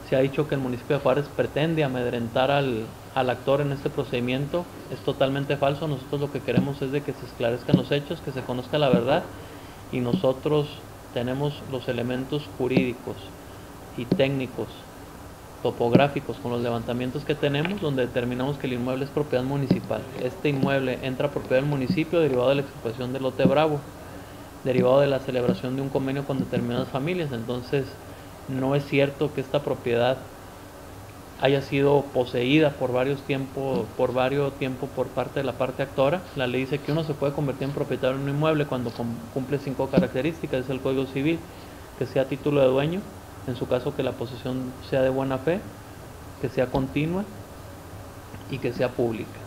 Se ha dicho que el municipio de Juárez pretende amedrentar al actor en este procedimiento. Es totalmente falso. Nosotros lo que queremos es de que se esclarezcan los hechos, que se conozca la verdad, y nosotros tenemos los elementos jurídicos y técnicos, topográficos, con los levantamientos que tenemos, donde determinamos que el inmueble es propiedad municipal. Este inmueble entra a propiedad del municipio derivado de la expropiación del lote Bravo, derivado de la celebración de un convenio con determinadas familias. Entonces, no es cierto que esta propiedad haya sido poseída por varios tiempo por parte de la parte actora. La ley dice que uno se puede convertir en propietario de un inmueble cuando cumple 5 características, es el Código Civil: que sea título de dueño, en su caso que la posesión sea de buena fe, que sea continua y que sea pública.